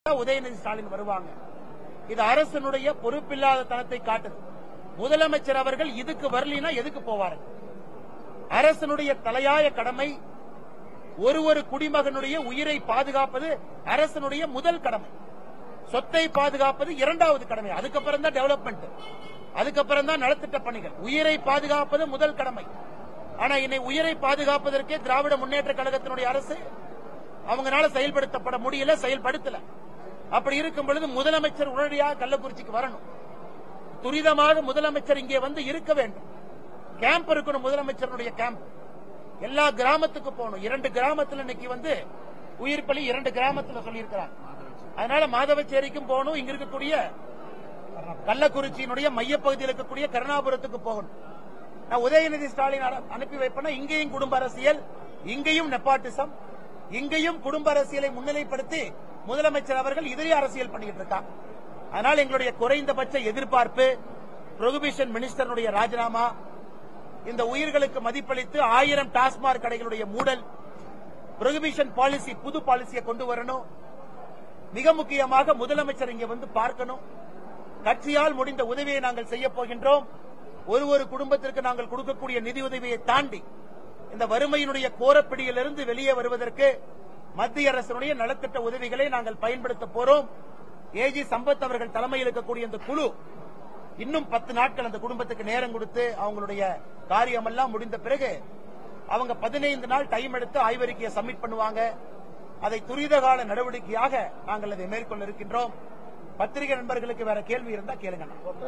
உதயநிதி ஸ்டாலின் வருவாங்க. இது அரசனுடைய பொறுப்பில்லாத தனத்தை காட்டுது. முதலமைச்சர் அவர்கள் இதுக்கு வரலினா எதுக்கு போவாரு? அரசனுடைய தலையாய கடமை ஒரு குடிமகனுடைய உயிரை பாதுகாப்பது அரசனுடைய முதல் கடமை. சொத்தை பாதுகாப்பது இரண்டாவது கடமை. அதுக்கப்புறம் தான் டெவலப்மெண்ட், அதுக்கப்புறம் தான் நலத்திட்ட பணிகள். உயிரை பாதுகாப்பது முதல் கடமை. ஆனா இன்னை உயிரை பாதுகாப்பதற்கே திராவிட முன்னேற்ற கழகத்தினுடைய அரசு அவங்களால செயல்படுத்தப்பட முடியல, செயல்படுத்தல. அப்படி இருக்கும் பொழுது முதலமைச்சர் உடனடியாக கள்ளக்குறிச்சிக்கு வரணும். துரிதமாக முதலமைச்சர் இங்கே வந்து இருக்க வேண்டும். கேம்ப் இருக்கணும், முதலமைச்சருடைய கேம்ப். எல்லா கிராமத்துக்கு போகணும். 2 கிராமத்தில் இன்னைக்கு வந்து உயிர் பலி 2 கிராமத்தில் சொல்லியிருக்கிறார். அதனால மாதவச்சேரிக்கும் போகணும். இங்க இருக்கக்கூடிய கள்ளக்குறிச்சியினுடைய மையப்பகுதியில் இருக்கக்கூடிய கருணாபுரத்துக்கு போகணும். நான் உதயநிதி ஸ்டாலின் அனுப்பி வைப்பேன்னா இங்கேயும் குடும்ப அரசியல், இங்கேயும் நெப்பாட்டிசம், இங்கேயும் குடும்ப அரசியலை முன்னிலைப்படுத்தி முதலமைச்சர் அவர்கள் இதே அரசியல் பண்ணிட்டு இருக்காங்க. அதனால் எங்களுடைய குறைந்தபட்ச எதிர்பார்ப்பு புரோகிபிஷன் மினிஸ்டருடைய ராஜினாமா, இந்த உயிர்களுக்கு மதிப்பளித்து 1000 டாஸ்மாக் கடைகளுடைய மூடல், புரோகிபிஷன் பாலிசி, புது பாலிசியை கொண்டு வரணும். மிக முக்கியமாக முதலமைச்சர் இங்கே வந்து பார்க்கணும். கட்சியால் முடிந்த உதவியை நாங்கள் செய்ய போகின்றோம். ஒரு குடும்பத்திற்கு நாங்கள் கொடுக்கக்கூடிய நிதி உதவியை தாண்டி இந்த வறுமையினுடைய கோரப்பிடியிலிருந்து வெளியே வருவதற்கு மத்திய அரசினுடைய நலத்திட்ட உதவிகளை நாங்கள் பயன்படுத்த போறோம். ஏஜி சம்பத் அவர்கள் தலைமையில் இருக்கக்கூடிய இந்த குழு இன்னும் 10 நாட்கள் அந்த குடும்பத்துக்கு நேரம் கொடுத்து அவங்களுடைய காரியமெல்லாம் முடிந்த பிறகு அவங்க 15 நாள் டைம் எடுத்து ஆய்வறிக்கையை சப்மிட் பண்ணுவாங்க. அதை துரித கால நடவடிக்கையாக நாங்கள் அதை மேற்கொள்ள இருக்கின்றோம். பத்திரிகை நண்பர்களுக்கு வேற கேள்வி இருந்தா கேளுங்க.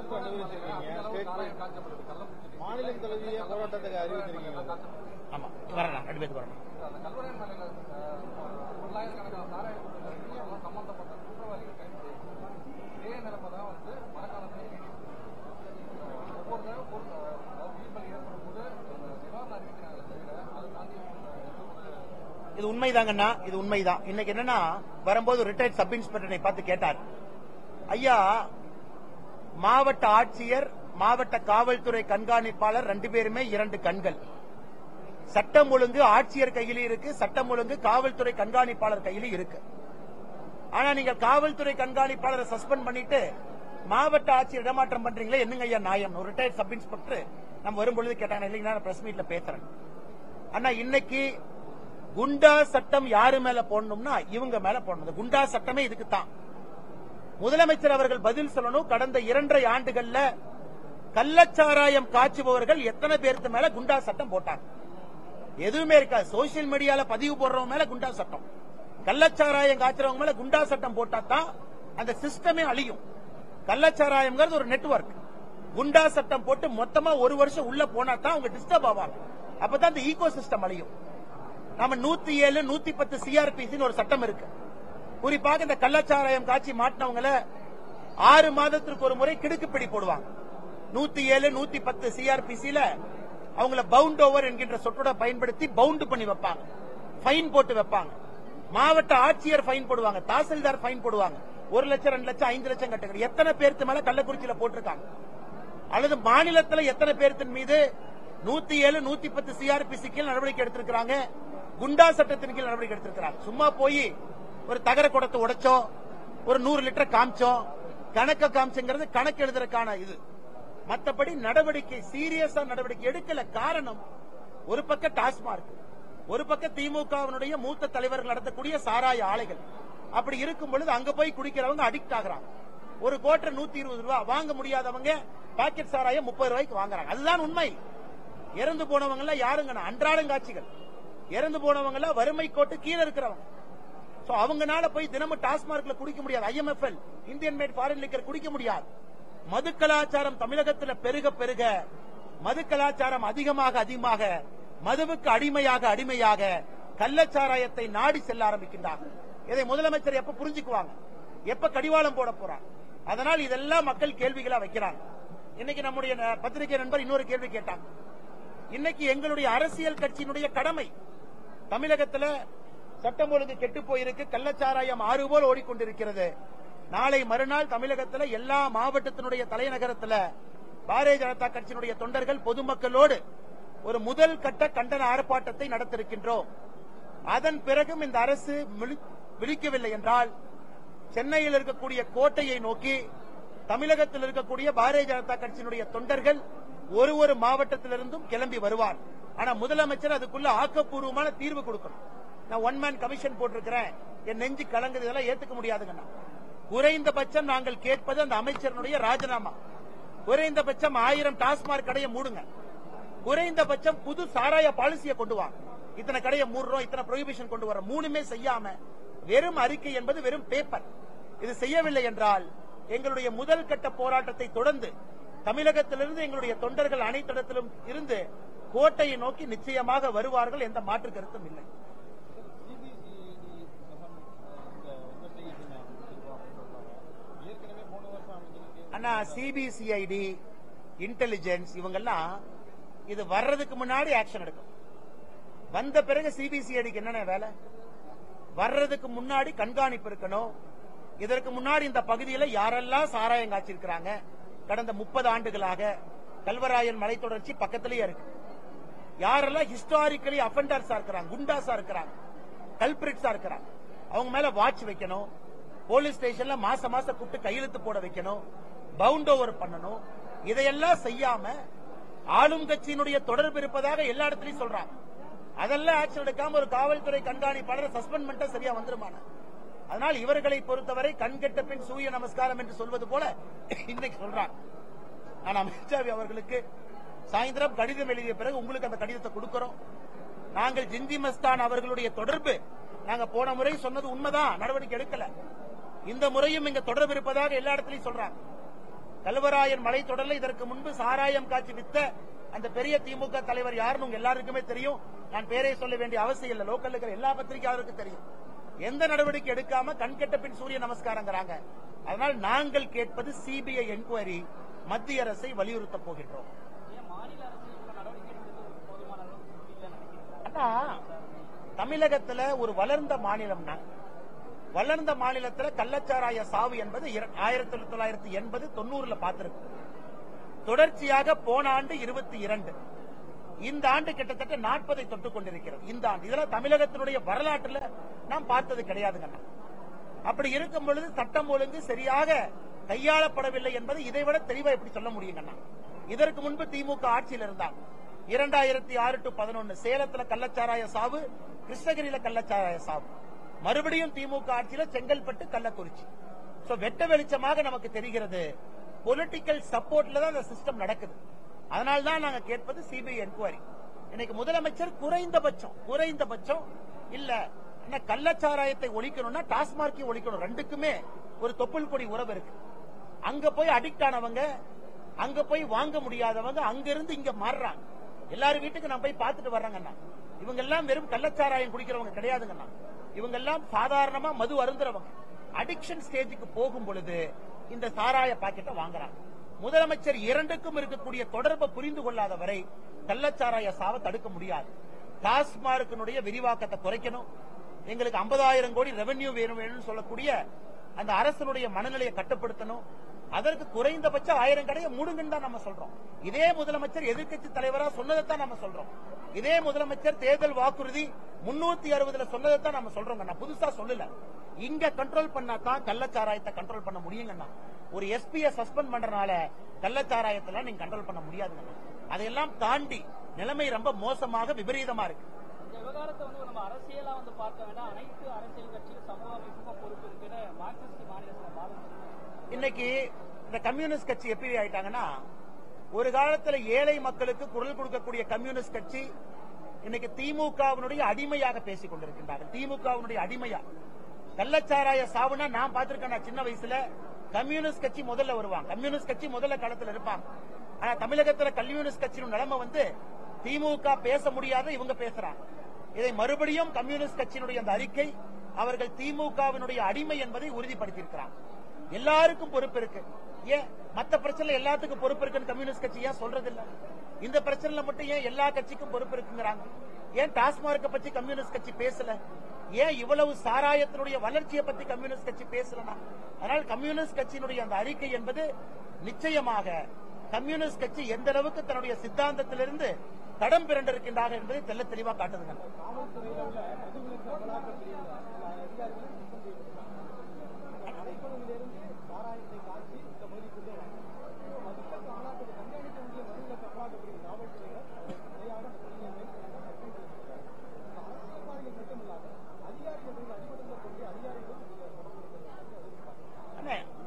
மாநிலம் தழுவிய போராட்டத்துக்கு அறிவிச்சிருக்கீங்க. ஆமா, வரலாம், 2 பேருக்கு வரணும். இது உண்மைதாங்கண்ணா, இது உண்மைதான். இன்னைக்கு என்னன்னா வரும்போது ரிட்டையர்ட் சப் இன்ஸ்பெக்டரை பார்த்து கேட்டார், ஐயா மாவட்ட ஆட்சியர் மாவட்ட காவல்துறை கண்காணிப்பாளர் 2 பேருமே 2 கண்கள். சட்டம் ஒழுங்கு ஆட்சியர் கையிலும் இருக்கு, சட்டம் ஒழுங்கு காவல்துறை கண்காணிப்பாளர் கையிலும் இருக்கு. ஆனா நீங்கள் காவல்துறை கண்காணிப்பாளரை சஸ்பெண்ட் பண்ணிட்டு மாவட்ட ஆட்சியர் இடமாற்றம் பண்றீங்களே, என்னங்க ஐயா நியாயம்? ஒரு ரிட்டையர்ட் சப் இன்ஸ்பெக்டர் நம்ம வரும்பொழுது கேட்டாங்க. இல்லைங்களா, நான் பிரஸ் மீட்ல பேசுறேன். ஆனா இன்னைக்கு குண்டா சட்டம் யாரு மேல போடணும்னா இவங்க மேல போடணும். குண்டா சட்டமே இதுக்கு தான். முதலமைச்சர் அவர்கள் பதில் சொல்லணும். கடந்த 2.5 ஆண்டுகள்ல கள்ளச்சாராயம் காய்ச்சுபவர்கள் எத்தனை பேருக்கு மேல குண்டா சட்டம் போட்டாங்க? எதுவுமே இருக்காது. சோசியல் மீடியால பதிவு போடுறவங்க மேல குண்டா சட்டம், கள்ளச்சாராயம் காய்ச்சறவங்க மேல குண்டா சட்டம் போட்டா தான் அந்த சிஸ்டமே அழியும். கள்ளச்சாராயம்ங்கிறது ஒரு நெட்வொர்க். குண்டா சட்டம் போட்டு மொத்தமா 1 வருஷம் உள்ள போனா தான் அவங்க டிஸ்டர்ப் ஆவாங்க. அப்பதான் அந்த ஈகோ சிஸ்டம் அழியும். நம்ம 107, 110 சிஆர்பிசி ஒரு சட்டம் இருக்கு. குறிப்பாக இந்த கள்ளச்சாராயம் காட்சி மாட்டினவங்கள 6 மாதத்திற்கு ஒரு முறை கிடுக்குப்பிடி போடுவாங்க. 107, 110 சிஆர்பிசில அவங்கள பவுண்ட் ஓவர் என்கின்ற சொற்றோட பயன்படுத்தி பவுண்ட் பண்ணி வைப்பாங்க, ஃபைன் போட்டு வைப்பாங்க. மாவட்ட ஆட்சியர் ஃபைன் போடுவாங்க, தாசில்தார் ஃபைன் போடுவாங்க. 1 லட்சம், 2 லட்சம், 5 லட்சம் கட்டுங்க. எத்தனை பேருக்கு மேல கள்ளக்குறிச்சியில போட்டிருக்காங்க? அல்லது மாநிலத்தில் எத்தனை பேர்த்தின் மீது 107, 110 சிஆர்பிசி கீழ் நடவடிக்கை எடுத்திருக்கிறாங்க? குண்டா சட்டத்தின் கீழ் நடவடிக்கை எடுத்திருக்கிறாங்க. சும்மா போய் ஒரு தகர குடத்தை உடைச்சோம், ஒரு 100 லிட்டர் காமிச்சோம், கணக்க காமிச்சுங்கிறது கணக்கு எழுதுறதுக்கான இது. மற்றபடி நடவடிக்கை சீரியஸா நடவடிக்கை எடுக்கல. காரணம், ஒரு பக்கம் டாஸ்மாக், ஒரு பக்கம் திமுகவினுடைய மூத்த தலைவர்கள் நடத்தக்கூடிய சாராய ஆலைகள். அப்படி இருக்கும் பொழுது அங்க போய் குடிக்கிறவங்க அடிக்ட் ஆகுறாங்க. ஒரு கோட்டர் 120 ரூபாய் வாங்க முடியாதவங்க பாக்கெட் சாராயம் 30 ரூபாய்க்கு வாங்குறாங்க. அதுதான் உண்மை. இறந்து போனவங்க எல்லாம் யாருங்க? அன்றாடம் காட்சிகள். இறந்து போனவங்க வறுமை கோட்டு கீழே இருக்கிறவங்க. அவங்கனால போய் தினமும் டாஸ்மார்க்ல குடிக்க முடியாது. IMFL, Indian made foreign liquor குடிக்க முடியாது. மது கலாச்சாரம் தமிழகத்தில் பெருக பெருக, மது கலாச்சாரம் அதிகமாக மதுவுக்கு அடிமையாக கள்ளச்சாராயத்தை நாடி செல்ல ஆரம்பிக்கின்றார்கள். இதை முதலமைச்சர் எப்ப புரிஞ்சுக்குவாங்க? எப்ப கடிவாளம் போட போறாங்க? அதனால் இதெல்லாம் மக்கள் கேள்விகளா வைக்கிறாங்க. இன்னைக்கு நம்முடைய பத்திரிகை நண்பர் இன்னொரு கேள்வி கேட்டாங்க. இன்னைக்கு எங்களுடைய அரசியல் கட்சியினுடைய கடமை, தமிழகத்தில் சட்டம் ஒழுங்கு கெட்டு போயிருக்கு, கள்ளச்சாராயம் ஆறு போல் ஓடிக்கொண்டிருக்கிறது. நாளை மறுநாள் தமிழகத்தில் எல்லா மாவட்டத்தினுடைய தலைநகரத்தில் பாரதிய ஜனதா கட்சியினுடைய தொண்டர்கள் பொதுமக்களோடு ஒரு முதல் கட்ட கண்டன ஆர்ப்பாட்டத்தை நடத்திருக்கின்றோம். அதன் பிறகும் இந்த அரசு விழிக்கவில்லை என்றால் சென்னையில் இருக்கக்கூடிய கோட்டையை நோக்கி தமிழகத்தில் இருக்கக்கூடிய பாரதிய ஜனதா கட்சியினுடைய தொண்டர்கள் ஒரு மாவட்டத்திலிருந்தும் கிளம்பி வருவார். ஆனா முதலமைச்சர் அதுக்குள்ள ஆக்கப்பூர்வமான தீர்வு கொடுக்கணும். நான் ஒன் மேன் கமிஷன் போட்டிருக்கிறேன், என் நெஞ்சு கலங்குது, இதெல்லாம் ஏத்துக்க முடியாதுங்க. குறைந்தபட்சம் நாங்கள் கேட்பது அந்த அமைச்சருடைய ராஜினாமா. குறைந்தபட்சம் 1000 டாஸ்மாக் கடையை மூடுங்க. குறைந்தபட்சம் புது சாராய பாலிசியை கொண்டு வாங்க. இத்தனை கடையை மூடுறோம், இத்தனை ப்ரொஹிபிஷன் கொண்டு வர, மூணுமே செய்யாம வெறும் அறிக்கை என்பது வெறும் பேப்பர். இது செய்யவில்லை என்றால் எங்களுடைய முதல் கட்ட போராட்டத்தை தொடர்ந்து தமிழகத்திலிருந்து எங்களுடைய தொண்டர்கள் அனைத்திடத்திலும் இருந்து கோட்டையை நோக்கி நிச்சயமாக வருவார்கள், எந்த மாற்று கருத்தும் இல்லை. ஆனா சிபிசிஐடி, இன்டெலிஜென்ஸ் இவங்கெல்லாம் இது வர்றதுக்கு முன்னாடி ஆக்ஷன் எடுக்கும். வந்த பிறகு சிபிசிஐடிக்கு என்னென்ன வேலை? வர்றதுக்கு முன்னாடி கண்காணிப்பு இருக்கணும். இதற்கு முன்னாடி இந்த பகுதியில் யாரெல்லாம் சாராயம் காய்ச்சிருக்கிறாங்க, கடந்த 30 ஆண்டுகளாக கல்வராயன் மலைத்தொடர்ச்சி பக்கத்திலேயே இருக்கு, யாரெல்லாம் ஹிஸ்டாரிக்கலி அஃபெண்டர்ஸா இருக்கிறாங்க, குண்டாஸா இருக்கிறாங்க, கல்பிரிட்ஸா இருக்கிறாங்க, அவங்க மேல வாட்ச் வைக்கணும். போலீஸ் ஸ்டேஷன்ல மாசம் கூப்பிட்டு கையெழுத்து போட வைக்கணும், பவுண்ட் ஓவர் பண்ணணும். இதையெல்லாம் செய்யாம ஆளும் கட்சியினுடைய தொடர்பு இருப்பதாக எல்லா இடத்துலயும் சொல்றாங்க. அதெல்லாம் ஆக்ஷன் எடுக்காம ஒரு காவல்துறை கண்காணிப்பாளரை சஸ்பெண்ட் பண்ணிட்டா சரியா வந்துருமான. அதனால் இவர்களை பொறுத்தவரை கண்கெட்ட பின் சூரிய நமஸ்காரம் என்று சொல்வது போல இன்னைக்கு சொல்றாங்க. ஆனா அமித்ஷா அவர்களுக்கு சாயந்தரம் கடிதம் எழுதிய பிறகு உங்களுக்கு அந்த கடிதத்தை கொடுக்கிறோம். நாங்கள் ஜிந்தி மஸ்தான் அவர்களுடைய தொடர்பு நாங்க போன முறை சொன்னது உண்மைதான், நடவடிக்கை எடுக்கல. இந்த முறையும் இங்க தொடர்பு இருப்பதாக எல்லா இடத்துலயும் சொல்றாங்க. கல்வராயன் மலை தொடர்ல இதற்கு முன்பு சாராயம் காட்சி வித்த அந்த பெரிய திமுக தலைவர் யாருன்னு உங்க எல்லாருக்குமே தெரியும். நான் பேரை சொல்ல வேண்டிய அவசியம் இல்லை, லோக்கல் இருக்கிற எல்லா பத்திரிகையாளருக்கும் தெரியும். எந்த நடவடிக்கை எடுக்காம கண்கெட்ட பின் சூரிய நமஸ்காரங்கிறாங்க. அதனால் நாங்கள் கேட்பது சிபிஐ என்கொயரி மத்திய அரசை வலியுறுத்த போகின்றோம். ஆனா தமிழகத்துல ஒரு வளர்ந்த மாநிலம்னா, வளர்ந்த மாநிலத்துல கள்ளச்சாராய சாவு என்பது 1980 90 பார்த்திருக்கு. தொடர்ச்சியாக போன ஆண்டு 22, இந்த ஆண்டு கிட்டத்தட்ட 40 தொட்டுக் கொண்டிருக்கிறது. இந்த ஆண்டு இதெல்லாம் தமிழகத்தினுடைய வரலாற்றுல நாம் பார்த்தது கிடையாதுங்க. அப்படி இருக்கும் பொழுது சட்டம் ஒழுங்கு சரியாக கையாளப்படவில்லை என்பது இதைவிட தெளிவா எப்படி சொல்ல முடியுங்க. இதற்கு முன்பு திமுக ஆட்சியில் இருந்தாங்க. 2006 to 11 சேலத்துல கள்ளச்சாராய சாவு, கிருஷ்ணகிரியில கள்ளச்சாராய சாவு, மறுபடியும் திமுக ஆட்சியில செங்கல்பட்டு, கள்ளக்குறிச்சி. வெட்ட வெளிச்சமாக நமக்கு தெரிகிறது பொலிட்டிக்கல் சப்போர்ட்ல தான் இந்த சிஸ்டம் நடக்குது. அதனால்தான் நாங்க கேட்பது சிபிஐ என்கொயரி. இன்னைக்கு முதலமைச்சர் குறைந்தபட்சம் இல்ல கள்ளச்சாராயத்தை ஒழிக்கணும்னா டாஸ்மார்க்கை ஒழிக்கணும். ரெண்டுக்குமே ஒரு தொப்புள் கொடி உறவு இருக்கு. அங்க போய் அடிக்ட் ஆனவங்க, அங்க போய் வாங்க முடியாதவங்க அங்க இருந்து இங்க மாறுறாங்க. எல்லாரும் வீட்டுக்கு நான் போய் பார்த்துட்டு வர்றாங்கண்ணா. இவங்க எல்லாம் வெறும் கள்ளச்சாராயம் குடிக்கிறவங்க கிடையாதுங்கண்ணா. இவங்க எல்லாம் சாதாரணமா மது அருந்துறவங்க. அடிக்ஷன் ஸ்டேஜுக்கு போகும் பொழுது இந்த சாராய பாக்கெட்டை வாங்குறாங்க. முதலமைச்சர் இரண்டுக்கும் இருக்கக்கூடிய தொடர்பை புரிந்து கொள்ளாத வரை கள்ளச்சாராய சாவை தடுக்க முடியாது. டாஸ்மார்க்கினுடைய விரிவாக்கத்தை குறைக்கணும். எங்களுக்கு 50,000 கோடி ரெவென்யூ வேணும்னு சொல்லக்கூடிய அந்த அரசனுடைய மனநிலையை கட்டுப்படுத்தணும். அதற்கு குறைந்தபட்சம் 1000 கடையை மூடுங்கன்னு தான் நம்ம சொல்றோம். இதே முதலமைச்சர் எதிர்க்கட்சி தலைவரா சொன்னதைத்தான் நம்ம சொல்றோம். இதே முதலமைச்சர் தேர்தல் வாக்குறுதி 360 சொன்னதைத்தான் நம்ம சொல்றோம். நான் புதுசா சொல்லல. இங்க கண்ட்ரோல் பண்ணா தான் கள்ளச்சாராயத்தை கண்ட்ரோல் பண்ண முடியுங்கண்ணா. ஒரு எஸ்பியை சஸ்பெண்ட் பண்றதுனால கள்ளச்சாராயத்தெல்லாம் நீங்க கண்ட்ரோல் பண்ண முடியாதுங்கண்ணா. அதையெல்லாம் தாண்டி நிலைமை ரொம்ப மோசமாக விபரீதமா இருக்கு. இந்த விவகாரத்தை நம்ம அரசியலா பார்க்க வேண்டாம். அனைத்து அரசியல் கட்சியும் சமூக அமைப்புக்கும் பொறுப்பு இருக்கிற மார்க்சிஸ்ட் மாநிலத்தில் இன்னைக்கு இந்த கம்யூனிஸ்ட் கட்சி எப்படி ஆயிட்டாங்கன்னா, ஒரு காலத்துல ஏழை மக்களுக்கு குரல் கொடுக்கக்கூடிய கம்யூனிஸ்ட் கட்சி இன்னைக்கு திமுகவினுடைய அடிமையாக பேசிக் கொண்டிருக்கின்றார்கள். திமுகவினுடைய அடிமையா. கள்ளச்சாராய சாவுனா நான் பார்த்திருக்கேன் சின்ன வயசுல. கம்யூனிஸ்ட் கட்சி முதல்ல வருவாங்க, கம்யூனிஸ்ட் கட்சி முதல்ல களத்தில் இருப்பாங்க. ஆனா தமிழகத்துல கம்யூனிஸ்ட் கட்சியின் நிலைமை திமுக பேச முடியாத இவங்க பேசுறாங்க. இதை மறுபடியும் கம்யூனிஸ்ட் கட்சியினுடைய அந்த அறிக்கை அவர்கள் திமுகவினுடைய அடிமை என்பதை உறுதிப்படுத்தியிருக்கிறாங்க. எல்லாருக்கும் பொறுப்பு இருக்கு. ஏன் மத்த பிரச்சனை எல்லாத்துக்கும் பொறுப்பு இருக்குன்னு கம்யூனிஸ்ட் கட்சி ஏன் சொல்றது இல்ல? இந்த பிரச்சனைல மட்டும் ஏன் எல்லா கட்சிக்கும் பொறுப்பு இருக்குங்கிறாங்க? ஏன் டாஸ்மார்க்கை பத்தி கம்யூனிஸ்ட் கட்சி பேசல? ஏன் இவ்வளவு சாராயத்தினுடைய வளர்ச்சியை பத்தி கம்யூனிஸ்ட் கட்சி பேசலனா? அதனால் கம்யூனிஸ்ட் கட்சியினுடைய அந்த அறிக்கை என்பது நிச்சயமாக கம்யூனிஸ்ட் கட்சி எந்த அளவுக்கு தன்னுடைய சித்தாந்தத்திலிருந்து தடம் பிறண்டிருக்கின்றார்கள் என்பதை தெல்ல தெளிவாக காட்டுதுங்க.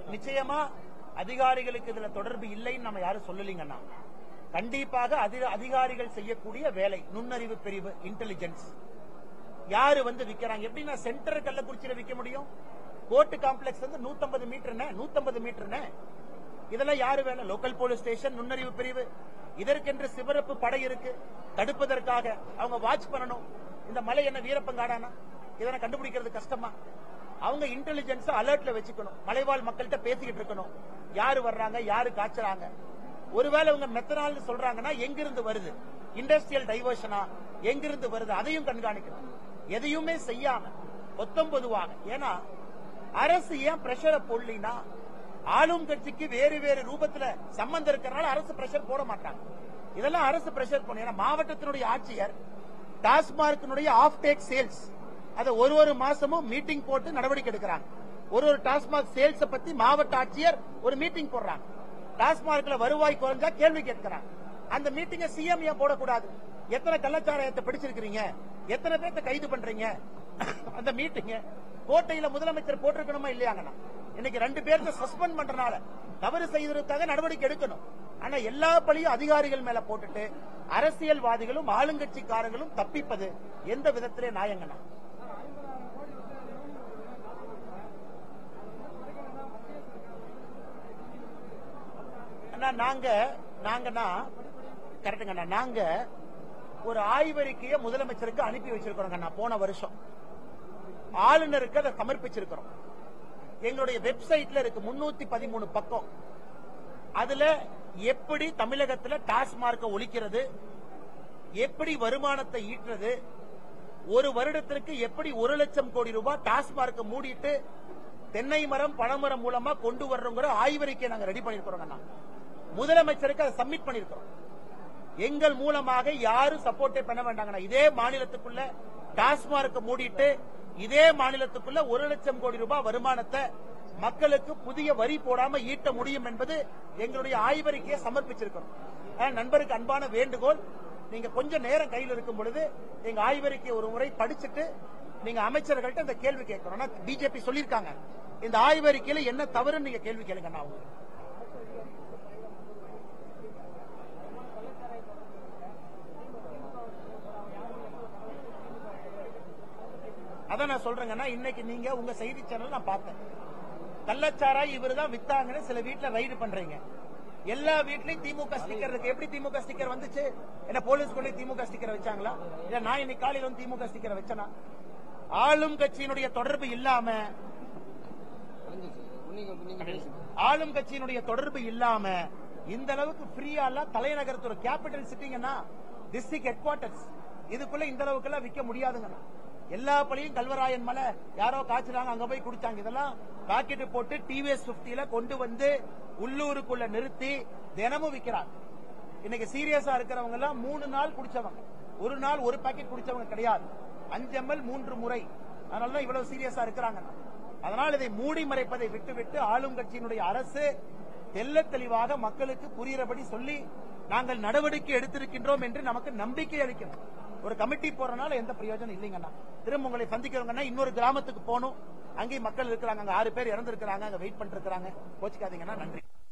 நிச்சயமா அதிகாரிகளுக்கு இதுல தொடர்பு இல்லைன்னு நம்ம யாரும் சொல்லலீங்கன்னா, கண்டிப்பாக அதிகாரிகள் செய்யக்கூடிய வேலை நுண்ணறிவு பிரிவு இன்டெலிஜென்ஸ் யாரு வந்து விக்கிறாங்க. எப்படின்னா சென்டர் கள்ளக்குறிச்சியில விற்க முடியும்? கோர்ட் காம்ப்ளெக்ஸ் வந்து 150 மீட்டர். இதெல்லாம் யாரு வேலை? லோக்கல் போலீஸ் ஸ்டேஷன் நுண்ணறிவு பிரிவு. இதற்கென்று சிவரப்பு படை இருக்கு. தடுப்பதற்காக அவங்க வாட்ச் பண்ணணும். இந்த மலை என்ன வீரப்பங்காடானா? இதனை கண்டுபிடிக்கிறது கஷ்டமா? அவங்க இன்டெலிஜென்ஸ் அலர்ட்ல வச்சுக்கணும். மலைவாழ் மக்கள்கிட்ட பேசிக்கிட்டு இருக்கணும். யாரு வர்றாங்க, யாரு காய்ச்சறாங்க. ஒருவேளை அவங்க மெத்தனால் சொல்றாங்கன்னா எங்கிருந்து வருது, இண்டஸ்ட்ரியல் டைவர்ஷனா எங்கிருந்து வருது, அதையும் கண்காணிக்கணும். எதையுமே செய்யாம பொதுவாக, ஏன்னா அரசு ஏன் பிரஷரை போடலினா, ஆளும் கட்சிக்கு வேறு வேறு ரூபத்துல சம்பந்தம் இருக்கிறனால அரசு பிரஷர் போட மாட்டாங்க. இதெல்லாம் அரசு பிரஷர் போன. ஏன்னா மாவட்டத்தினுடைய ஆட்சியர் டாஸ்மார்க்கினுடைய ஆஃப் டேக் சேல்ஸ் அதை ஒரு மாசமும் மீட்டிங் போட்டு நடவடிக்கை எடுக்கிறாங்க. ஒரு டாஸ்மாக் சேல்ஸ் பத்தி மாவட்ட ஆட்சியர் ஒரு மீட்டிங் போடுறாங்க. டாஸ்மார்க்ல வருவாய் குறைஞ்சா கேள்வி கேட்கிறாங்க. அந்த மீட்டிங்க சிஎம் ஏன் போடக்கூடாது? எத்தனை கள்ளச்சாராயத்தை பிடிச்சிருக்கீங்க, எத்தனை பேர்த்த கைது பண்றீங்க, அந்த மீட்டிங் கோட்டையில முதலமைச்சர் போட்டிருக்கணுமா இல்லையாங்கண்ணா? இன்னைக்கு 2 பேருக்கு சஸ்பெண்ட் பண்றனால தவறு செய்வதற்காக நடவடிக்கை எடுக்கணும். ஆனா எல்லா பழியும் அதிகாரிகள் மேல போட்டுட்டு அரசியல்வாதிகளும் ஆளுங்கட்சிக்காரர்களும் தப்பிப்பது எந்த விதத்திலே நியாயங்கண்ணா? நாங்க ஒரு ஆய்வறிக்கையை முதலமைச்சருக்கு அனுப்பி வச்சிருக்கிறோம். போன வருஷம் ஆளுநருக்கு அதை சமர்ப்பிச்சிருக்கிறோம். எங்களுடைய வெப்சைட்ல இருக்கு 313 பக்கம். அதுல எப்படி தமிழகத்தில் டாஸ்மார்க்கை ஒழிக்கிறது, எப்படி வருமானத்தை ஈட்டுறது, ஒரு வருடத்திற்கு எப்படி 1 லட்சம் கோடி ரூபாய் டாஸ்மார்க்கை மூடிட்டு தென்னை மரம் பனைமரம் மூலமா கொண்டு வர்றோங்கிற ஆய்வறிக்கை நாங்க ரெடி பண்ணிருக்கிறோம். முதலமைச்சருக்கு அதை சப்மிட் பண்ணிருக்கிறோம். எங்கள் மூலமாக யாரும் சப்போர்ட்டே பண்ண வேண்டாங்க. இதே மாநிலத்துக்குள்ள டாஸ்மார்க்கை மூடிட்டு இதே மாநிலத்துக்குள்ள 1 லட்சம் கோடி ரூபாய் வருமானத்தை மக்களுக்கு புதிய வரி போடாம ஈட்ட முடியும் என்பது எங்களுடைய ஆய்வறிக்கையை சமர்ப்பிச்சிருக்கிறோம். நண்பருக்கு அன்பான வேண்டுகோள், நீங்க கொஞ்சம் நேரம் கையில் இருக்கும் பொழுது எங்க ஆய்வறிக்கை ஒரு முறை படிச்சுட்டு நீங்க அமைச்சர்கள்ட்ட இந்த கேள்வி கேட்கணும். பிஜேபி சொல்லிருக்காங்க இந்த ஆய்வறிக்கையில என்ன தவறுன்னு நீங்க கேள்வி கேளுங்க. நான் அதான் நான் சொல்றேங்கன்னா, இன்னைக்கு நீங்க உங்க செய்தி சேனல் நான் பார்த்தேன், கள்ளச்சாராய் இவருதான் வித்தாங்கன்னு சில வீட்டுல ரைடு பண்றீங்க. எல்லா வீட்லயும் திமுக ஸ்டிக்கர் இருக்கு. எப்படி திமுக ஸ்டிக்கர் வந்துச்சு? என்ன போலீஸ் கொண்டு திமுக ஸ்டிக்கர் வச்சாங்களா? இல்ல நான் இன்னைக்கு காலையில வந்து திமுக ஸ்டிக்கர் வச்சனா? ஆளும் கட்சியினுடைய தொடர்பு இல்லாம இந்த அளவுக்கு ஃப்ரீயா தலைநகரத்தோட கேபிட்டல் சிட்டிங்கன்னா டிஸ்ட்ரிக்ட் ஹெட் குவார்டர்ஸ் இதுக்குள்ள இந்த அளவுக்கு எல்லாம் விற்க முடியாதுங்க. எல்லா பள்ளியும் கல்வராயன் மலை யாரோ காய்ச்சுறாங்க, அங்க போய் குடிச்சாங்க. இதெல்லாம் பாக்கெட் போட்டு டிவிஎஸ் 50ல கொண்டு வந்து உள்ளூருக்குள்ள நிறுத்தி தினமும் விற்கிறாங்க. இன்னைக்கு சீரியஸா இருக்கிறவங்க எல்லாம் 3 நாள் குடிச்சவங்க, ஒரு நாள் ஒரு பாக்கெட் குடிச்சவங்க கிடையாது. 5 ml 3 முறை. அதனாலதான் இவ்வளவு சீரியஸா இருக்கிறாங்க. அதனால் இதை மூடி மறைப்பதை விட்டுவிட்டு ஆளும் கட்சியினுடைய அரசு தெல்ல தெளிவாக மக்களுக்கு புரிகிறபடி சொல்லி நாங்கள் நடவடிக்கை எடுத்திருக்கின்றோம் என்று நமக்கு நம்பிக்கை அளிக்கணும். ஒரு கமிட்டி போறனால எந்த பிரயோஜனம் இல்லைங்கண்ணா. திரும்ப உங்களை சந்திக்கிறவங்கன்னா இன்னொரு கிராமத்துக்கு போகணும், அங்கேயும் மக்கள் இருக்கிறாங்க, அங்க 6 பேர் இறந்திருக்கிறாங்க, அங்க வெயிட் பண்ணிட்டு இருக்காங்க. கோச்சிக்காதீங்கன்னா நன்றி.